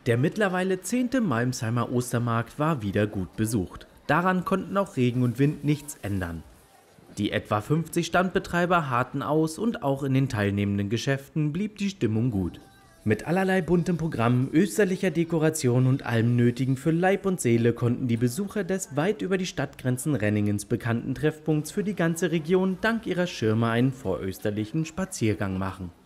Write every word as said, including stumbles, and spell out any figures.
Der mittlerweile zehnte Malmsheimer Ostermarkt war wieder gut besucht. Daran konnten auch Regen und Wind nichts ändern. Die etwa fünfzig Standbetreiber harrten aus und auch in den teilnehmenden Geschäften blieb die Stimmung gut. Mit allerlei buntem Programm, österlicher Dekoration und allem Nötigen für Leib und Seele konnten die Besucher des weit über die Stadtgrenzen Renningens bekannten Treffpunkts für die ganze Region dank ihrer Schirme einen vorösterlichen Spaziergang machen.